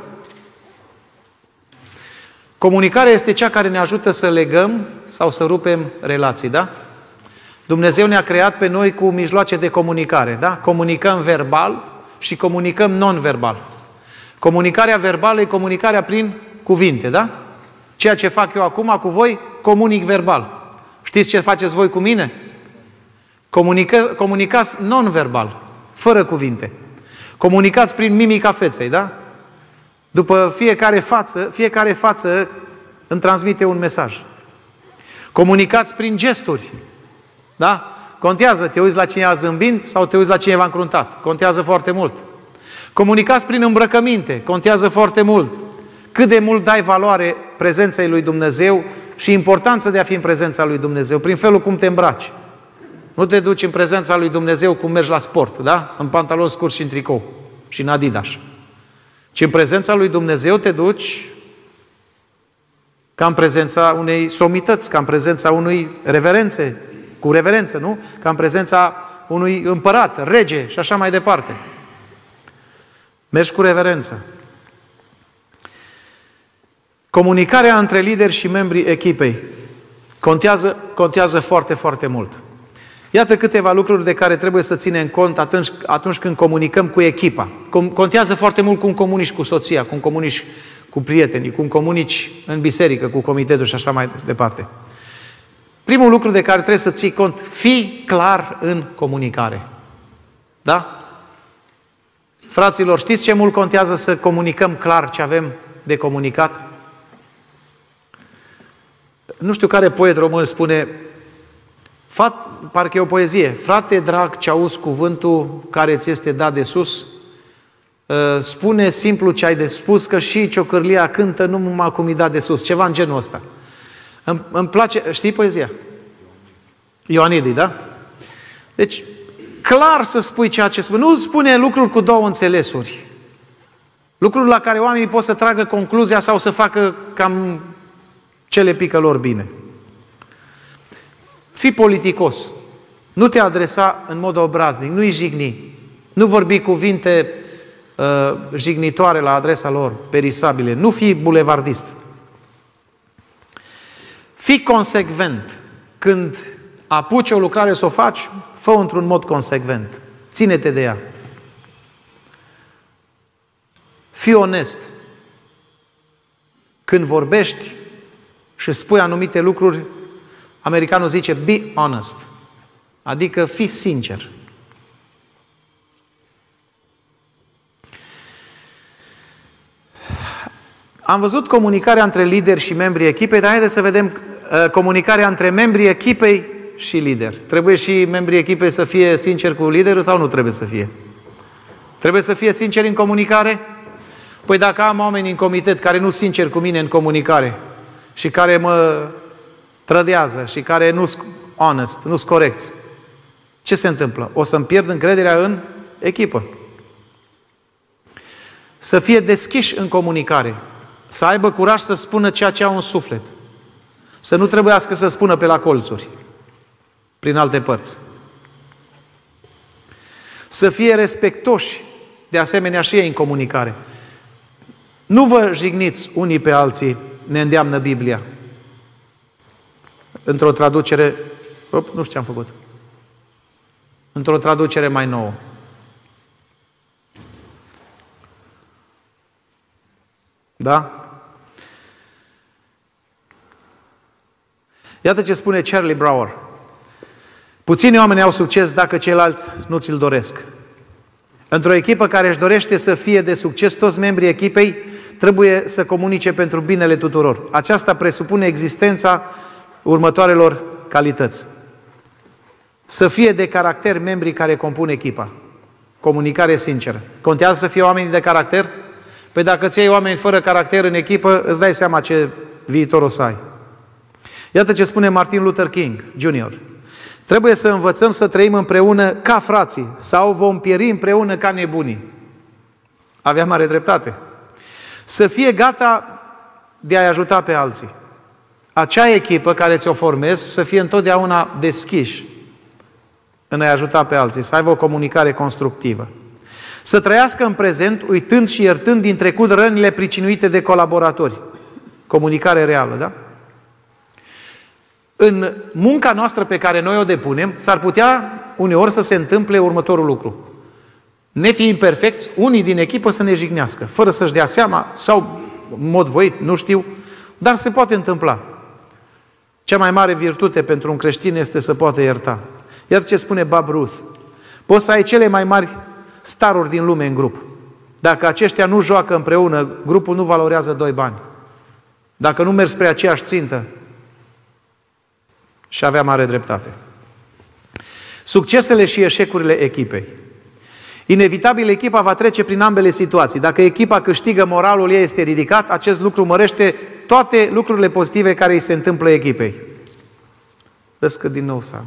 Comunicarea este cea care ne ajută să legăm sau să rupem relații, da? Dumnezeu ne-a creat pe noi cu mijloace de comunicare, da? Comunicăm verbal și comunicăm non-verbal. Comunicarea verbală e comunicarea prin cuvinte, da? Ceea ce fac eu acum cu voi, comunic verbal. Știți ce faceți voi cu mine? Comunicați non-verbal, fără cuvinte. Comunicați prin mimica feței, da? După fiecare față îmi transmite un mesaj. Comunicați prin gesturi, da? Contează, te uiți la cineva zâmbind sau te uiți la cineva încruntat. Contează foarte mult. Comunicați prin îmbrăcăminte, contează foarte mult. Cât de mult dai valoare prezenței lui Dumnezeu și importanța de a fi în prezența lui Dumnezeu, prin felul cum te îmbraci. Nu te duci în prezența lui Dumnezeu cum mergi la sport, da? În pantaloni scurți și în tricou și în Adidas. Ci în prezența lui Dumnezeu te duci ca în prezența unei somități, ca în prezența unui reverențe, cu reverență, nu? Ca în prezența unui împărat, rege și așa mai departe. Mergi cu reverență. Comunicarea între lideri și membrii echipei contează foarte, foarte mult. Iată câteva lucruri de care trebuie să ținem cont atunci când comunicăm cu echipa. Contează foarte mult cum comunici cu soția, cum comunici cu prietenii, cum comunici în biserică, cu comitetul și așa mai departe. Primul lucru de care trebuie să ții cont, fii clar în comunicare. Da? Fraților, știți ce mult contează să comunicăm clar ce avem de comunicat? Nu știu care poet român spune, parcă e o poezie, frate drag ce auzi cuvântul care ți este dat de sus, spune simplu ce ai de spus, că și ciocârlia cântă numai cum i dat de sus. Ceva în genul ăsta. Îmi place, știi poezia? Ioanidii, da? Deci, clar să spui ceea ce spui. Nu spune lucruri cu două înțelesuri. Lucruri la care oamenii pot să tragă concluzia sau să facă cam ce le pică lor bine. Fii politicos. Nu te adresa în mod obraznic, nu-i jigni. Nu vorbi cuvinte jignitoare la adresa lor, perisabile. Nu fii bulevardist. Fii consecvent. Când apuci o lucrare să o faci, fă-o într-un mod consecvent. Ține-te de ea. Fii onest. Când vorbești și spui anumite lucruri, americanul zice be honest. Adică fii sincer. Am văzut comunicarea între lideri și membrii echipei, dar haideți să vedem comunicarea între membrii echipei și lideri. Trebuie și membrii echipei să fie sinceri cu liderul sau nu trebuie să fie? Trebuie să fie sinceri în comunicare? Păi dacă am oameni în comitet care nu sunt sinceri cu mine în comunicare și care mă trădează și care nu sunt honest, nu sunt corecți, ce se întâmplă? O să-mi pierd încrederea în echipă. Să fie deschiși în comunicare. Să aibă curaj să spună ceea ce au în suflet. Să nu trebuiască să spună pe la colțuri, prin alte părți. Să fie respectoși, de asemenea și ei în comunicare. Nu vă jigniți unii pe alții, ne îndeamnă Biblia. Într-o traducere, nu știu ce am făcut, într-o traducere mai nouă. Da? Iată ce spune Charlie Brower. Puțini oameni au succes dacă ceilalți nu ți-l doresc. Într-o echipă care își dorește să fie de succes, toți membrii echipei trebuie să comunice pentru binele tuturor. Aceasta presupune existența următoarelor calități. Să fie de caracter membrii care compun echipa. Comunicare sinceră. Contează să fie oameni de caracter? Păi dacă ți iei oameni fără caracter în echipă, îți dai seama ce viitor o să ai. Iată ce spune Martin Luther King Jr. Trebuie să învățăm să trăim împreună ca frații sau vom pieri împreună ca nebunii. Avea mare dreptate. Să fie gata de a-i ajuta pe alții. Acea echipă care ți-o formezi să fie întotdeauna deschiși în a-i ajuta pe alții, să aibă o comunicare constructivă. Să trăiască în prezent, uitând și iertând din trecut rănile pricinuite de colaboratori. Comunicare reală, da? În munca noastră pe care noi o depunem, s-ar putea uneori să se întâmple următorul lucru. Nefiind perfecți, unii din echipă să ne jignească, fără să-și dea seama, sau în mod voit, nu știu, dar se poate întâmpla. Cea mai mare virtute pentru un creștin este să poată ierta. Iată ce spune Bob Ruth. Poți să ai cele mai mari staruri din lume în grup. Dacă aceștia nu joacă împreună, grupul nu valorează 2 bani. Dacă nu mergi spre aceeași țintă, și avea mare dreptate. Succesele și eșecurile echipei. Inevitabil, echipa va trece prin ambele situații. Dacă echipa câștigă, moralul ei este ridicat, acest lucru mărește toate lucrurile pozitive care îi se întâmplă echipei. Vezi că din nou s-a...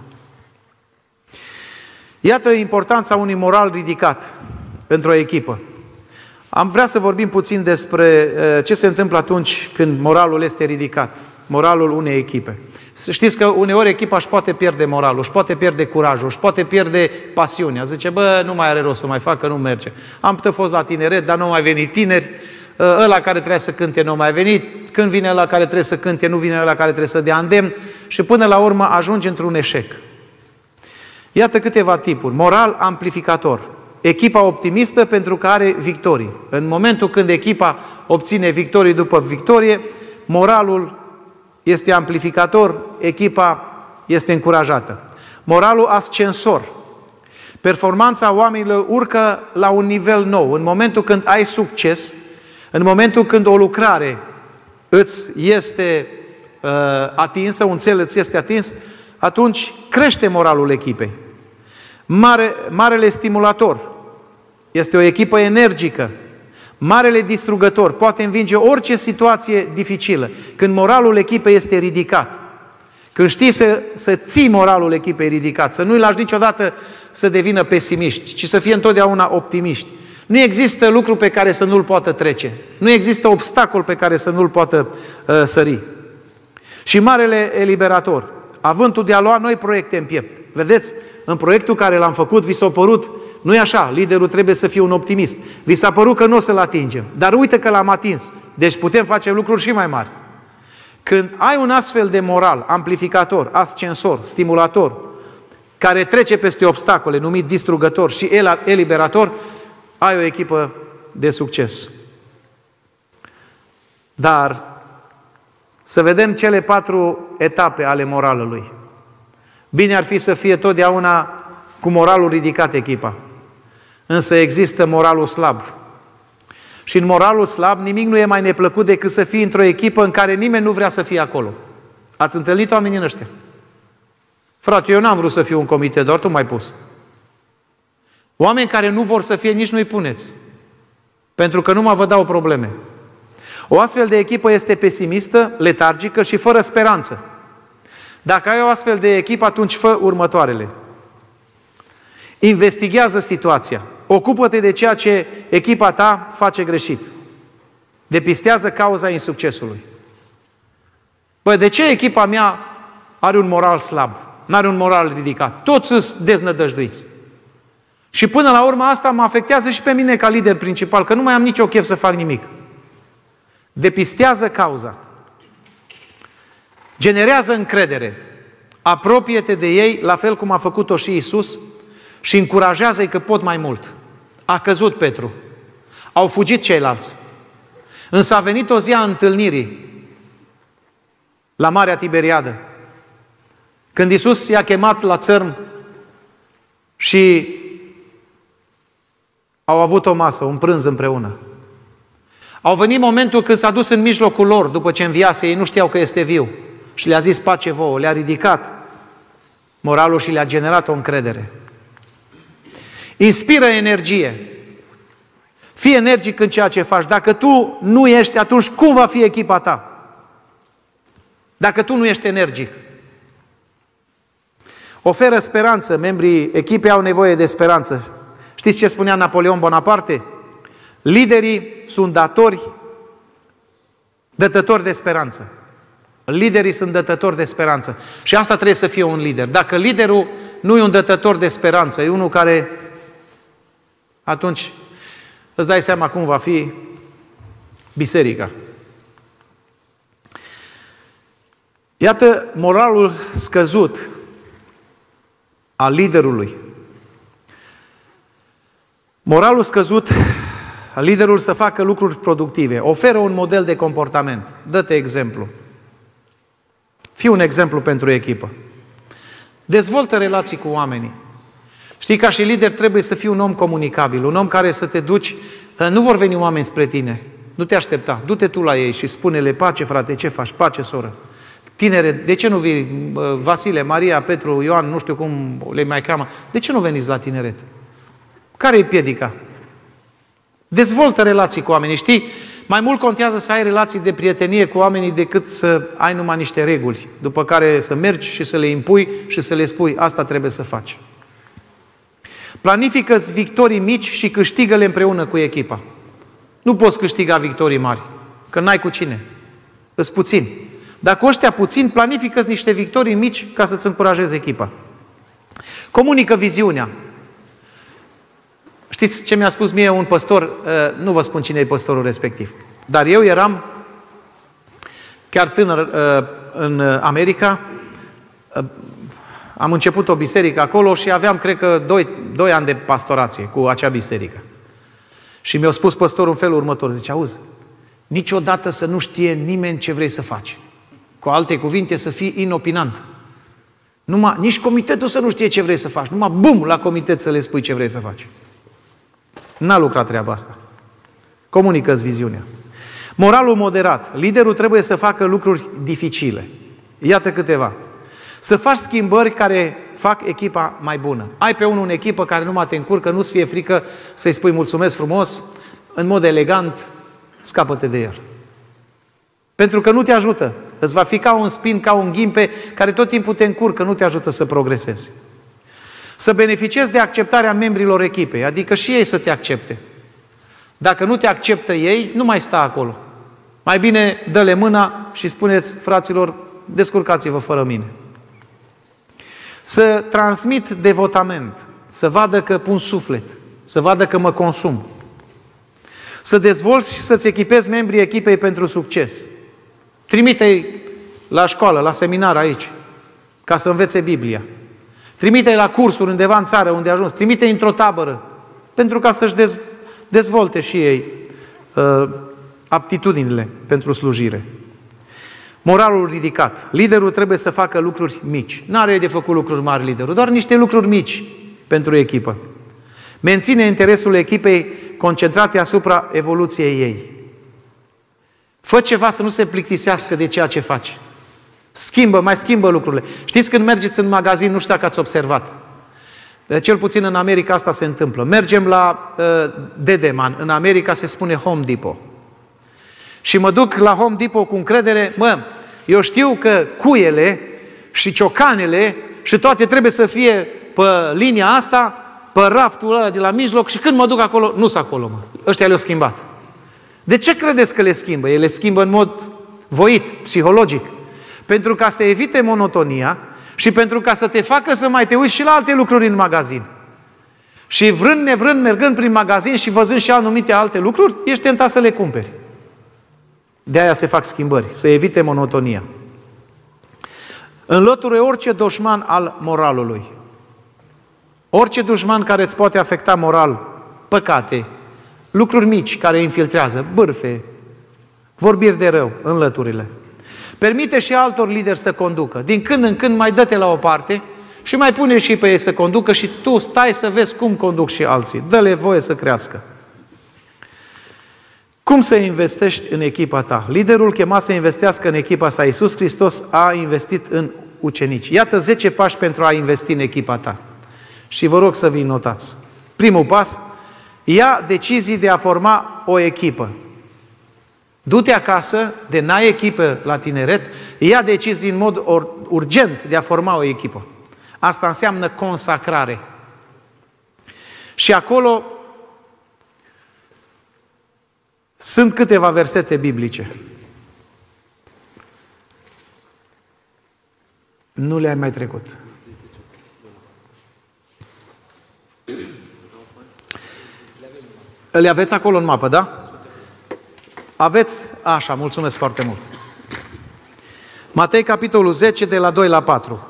Iată importanța unui moral ridicat într-o echipă. Am vrea să vorbim puțin despre ce se întâmplă atunci când moralul este ridicat. Moralul unei echipe. Să știți că uneori echipa își poate pierde moralul, își poate pierde curajul, își poate pierde pasiunea. Zice, bă, nu mai are rost să mai facă, nu merge. Am putea fost la tineret, dar nu mai venit tineri. Ăla care trebuie să cânte nu mai venit. Când vine ăla care trebuie să cânte, nu vine ăla care trebuie să dea îndemn. Și până la urmă ajunge într-un eșec. Iată câteva tipuri. Moral amplificator. Echipa optimistă pentru că are victorii. În momentul când echipa obține victorii după victorie, moralul este amplificator, echipa este încurajată. Moralul ascensor. Performanța oamenilor urcă la un nivel nou. În momentul când ai succes, în momentul când o lucrare îți este atinsă, un cel îți este atins, atunci crește moralul echipei. Marele stimulator. Este o echipă energică. Marele distrugător poate învinge orice situație dificilă. Când moralul echipei este ridicat, când știi să ții moralul echipei ridicat, să nu-i lași niciodată să devină pesimiști, ci să fie întotdeauna optimiști. Nu există lucru pe care să nu-l poată trece. Nu există obstacol pe care să nu-l poată sări. Și marele eliberator, avântul de a lua noi proiecte în piept. Vedeți, în proiectul care l-am făcut, vi s-a părut, nu e așa, liderul trebuie să fie un optimist. Vi s-a părut că nu o să-l atingem, dar uite că l-am atins. Deci putem face lucruri și mai mari. Când ai un astfel de moral, amplificator, ascensor, stimulator, care trece peste obstacole, numit distrugător și eliberator, ai o echipă de succes. Dar să vedem cele 4 etape ale moralului. Bine ar fi să fie totdeauna cu moralul ridicat echipa. Însă există moralul slab. Și în moralul slab nimic nu e mai neplăcut decât să fii într-o echipă în care nimeni nu vrea să fie acolo. Ați întâlnit oamenii ăștia? Frate, eu n-am vrut să fiu un comitet, doar tu m-ai pus. Oameni care nu vor să fie, nici nu-i puneți. Pentru că numai vă dau probleme. O astfel de echipă este pesimistă, letargică și fără speranță. Dacă ai o astfel de echipă, atunci fă următoarele. Investighează situația. Ocupă-te de ceea ce echipa ta face greșit. Depistează cauza insuccesului. Băi, de ce echipa mea are un moral slab? N-are un moral ridicat? Toți sunt deznădăjduiți. Și până la urmă asta mă afectează și pe mine ca lider principal, că nu mai am nicio chef să fac nimic. Depistează cauza. Generează încredere. Apropie-te de ei, la fel cum a făcut-o și Iisus, și încurajează-i că pot mai mult. A căzut Petru. Au fugit ceilalți. Însă a venit o zi a întâlnirii la Marea Tiberiadă, când Iisus i-a chemat la țărm și au avut o masă, un prânz împreună. Au venit momentul când s-a dus în mijlocul lor, după ce înviase, ei nu știau că este viu, și le-a zis pace vouă, le-a ridicat moralul și le-a generat o încredere. Inspiră energie. Fii energic în ceea ce faci. Dacă tu nu ești, atunci cum va fi echipa ta? Dacă tu nu ești energic. Oferă speranță. Membrii echipei au nevoie de speranță. Știți ce spunea Napoleon Bonaparte? Liderii sunt dătători de speranță. Liderii sunt dătători de speranță. Și asta trebuie să fie un lider. Dacă liderul nu e un dătător de speranță, e unul care, atunci îți dai seama cum va fi biserica. Iată moralul scăzut al liderului. Moralul scăzut al liderului să facă lucruri productive. Oferă un model de comportament. Dă-te exemplu. Fii un exemplu pentru echipă. Dezvoltă relații cu oamenii. Știi, ca și lider trebuie să fii un om comunicabil, un om care să te duci, nu vor veni oameni spre tine, nu te aștepta, du-te tu la ei și spune-le, pace frate, ce faci, pace soră. Tinere, de ce nu vii, Vasile, Maria, Petru, Ioan, nu știu cum le mai cheamă, de ce nu veniți la tineret? Care-i piedica? Dezvoltă relații cu oamenii, știi? Mai mult contează să ai relații de prietenie cu oamenii decât să ai numai niște reguli, după care să mergi și să le impui și să le spui, asta trebuie să faci. Planifică-ți victorii mici și câștigă-le împreună cu echipa. Nu poți câștiga victorii mari, că n-ai cu cine. Îți puțin. Dacă ăștia puțin, planifică-ți niște victorii mici ca să-ți încurajezi echipa. Comunică viziunea. Știți ce mi-a spus mie un păstor? Nu vă spun cine e păstorul respectiv. Dar eu eram chiar tânăr în America. Am început o biserică acolo și aveam, cred că, 2 ani de pastorație cu acea biserică. Și mi-a spus păstorul în felul următor. Zice, auzi, niciodată să nu știe nimeni ce vrei să faci. Cu alte cuvinte, să fii inopinant. Nici comitetul să nu știe ce vrei să faci. Numai, bum, la comitet să le spui ce vrei să faci. N-a lucrat treaba asta. Comunică-ți viziunea. Moralul moderat. Liderul trebuie să facă lucruri dificile. Iată câteva. Să faci schimbări care fac echipa mai bună. Ai pe unul în echipă care numai te încurcă, nu-ți fie frică să-i spui mulțumesc frumos, în mod elegant, scapă-te de el. Pentru că nu te ajută. Îți va fi ca un spin, ca un ghimpe, care tot timpul te încurcă, nu te ajută să progresezi. Să beneficiezi de acceptarea membrilor echipei, adică și ei să te accepte. Dacă nu te acceptă ei, nu mai sta acolo. Mai bine dă-le mâna și spuneți, fraților, descurcați-vă fără mine. Să transmit devotament, să vadă că pun suflet, să vadă că mă consum. Să dezvolți și să-ți echipezi membrii echipei pentru succes. Trimite-i la școală, la seminar aici, ca să învețe Biblia. Trimite-i la cursuri undeva în țară unde ajungi. Trimite-i într-o tabără, pentru ca să-și dezvolte și ei aptitudinile pentru slujire. Moralul ridicat. Liderul trebuie să facă lucruri mici. N-are de făcut lucruri mari liderul, doar niște lucruri mici pentru echipă. Menține interesul echipei concentrate asupra evoluției ei. Fă ceva să nu se plictisească de ceea ce faci. Mai schimbă lucrurile. Știți, când mergeți în magazin, nu știu dacă ați observat. Cel puțin în America asta se întâmplă. Mergem la Dedeman. În America se spune Home Depot. Și mă duc la Home Depot cu încredere. Eu știu că cuiele și ciocanele și toate trebuie să fie pe linia asta, pe raftul ăla de la mijloc, și când mă duc acolo, nu sunt acolo, ăștia le-au schimbat. De ce credeți că le schimbă? Ele le schimbă în mod voit, psihologic. pentru ca să evite monotonia și pentru ca să te facă să mai te uiți și la alte lucruri în magazin. Și vrând nevrând, mergând prin magazin și văzând și anumite alte lucruri, ești tentat să le cumperi. De aia se fac schimbări, să evite monotonia. Înlăture orice dușman al moralului. Orice dușman care îți poate afecta moral, păcate, lucruri mici care infiltrează, bârfe, vorbiri de rău, înlăturile. Permite și altor lideri să conducă. Din când în când mai dă-te la o parte și mai pune și pe ei să conducă și tu stai să vezi cum conduc și alții. Dă-le voie să crească. Cum să investești în echipa ta? Liderul chemat să investească în echipa sa, Iisus Hristos, a investit în ucenici. Iată 10 pași pentru a investi în echipa ta. Și vă rog să vi notați. Primul pas, ia decizii de a forma o echipă. Du-te acasă, de n-ai echipă la tineret, ia decizii în mod urgent de a forma o echipă. Asta înseamnă consacrare. Și acolo sunt câteva versete biblice. Nu le-ai mai trecut. Le aveți acolo în mapă, da? Aveți? Așa, mulțumesc foarte mult. Matei, capitolul 10, de la 2 la 4.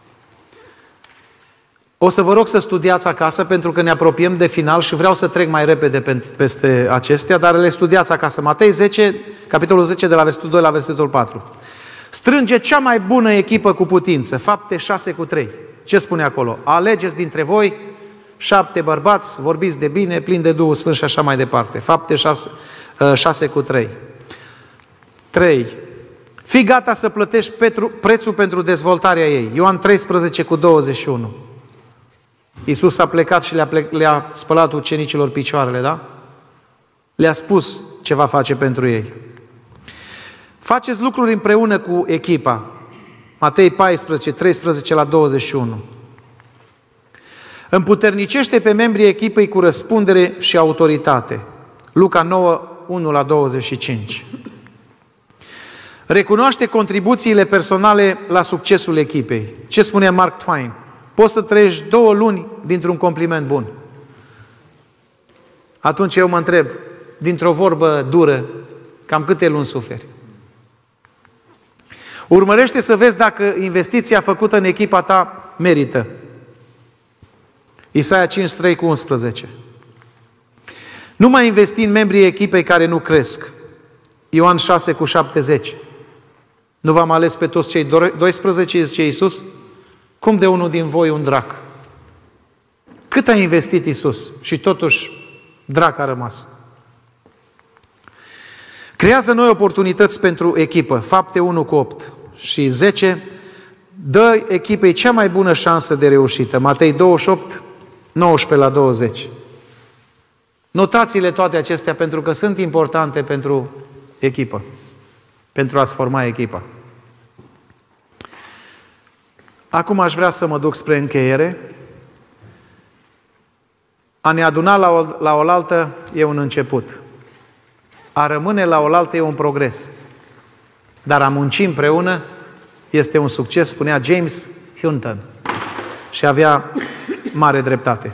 O să vă rog să studiați acasă, pentru că ne apropiem de final și vreau să trec mai repede peste acestea, dar le studiați acasă. Matei 10, capitolul 10, de la versetul 2 la versetul 4. Strânge cea mai bună echipă cu putință. Fapte 6:3. Ce spune acolo? Alegeți dintre voi 7 bărbați, vorbiți de bine, plini de Duhul Sfânt și așa mai departe. Fapte 6:3. 3. Fii gata să plătești prețul pentru dezvoltarea ei. Ioan 13:21. Iisus a plecat și le-a spălat ucenicilor picioarele, da? Le-a spus ce va face pentru ei. Faceți lucruri împreună cu echipa. Matei 14:13 la 21. Împuternicește pe membrii echipei cu răspundere și autoritate. Luca 9:1 la 25. Recunoaște contribuțiile personale la succesul echipei. Ce spunea Mark Twain? Poți să trăiești 2 luni dintr-un compliment bun. Atunci eu mă întreb, dintr-o vorbă dură, cam câte luni suferi? Urmărește să vezi dacă investiția făcută în echipa ta merită. Isaia 53:11. Nu mai investi în membrii echipei care nu cresc. Ioan 6:70. Nu v-am ales pe toți cei 12, zice Iisus? Cum de unul din voi un drac? Cât a investit Iisus? Și totuși drac a rămas. Creează noi oportunități pentru echipă. Fapte 1:8 și 10. Dă echipei cea mai bună șansă de reușită. Matei 28, 19 la 20. Notați-le toate acestea pentru că sunt importante pentru echipă. Pentru a-ți forma echipa. Acum aș vrea să mă duc spre încheiere. A ne aduna la oaltă e un început. A rămâne la oaltă e un progres. Dar a munci împreună este un succes, spunea James Hunton. Și avea mare dreptate.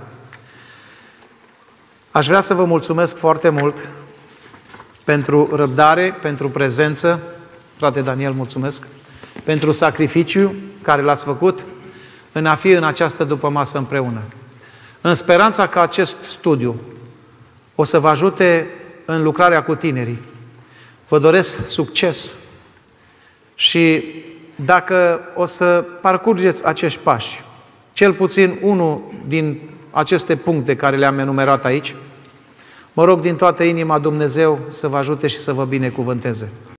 Aș vrea să vă mulțumesc foarte mult pentru răbdare, pentru prezență. Frate Daniel, mulțumesc. Pentru sacrificiu care l-ați făcut în a fi în această dupămasă împreună. În speranța că acest studiu o să vă ajute în lucrarea cu tinerii. Vă doresc succes și dacă o să parcurgeți acești pași, cel puțin unul din aceste puncte care le-am enumerat aici, mă rog din toată inima Dumnezeu să vă ajute și să vă binecuvânteze.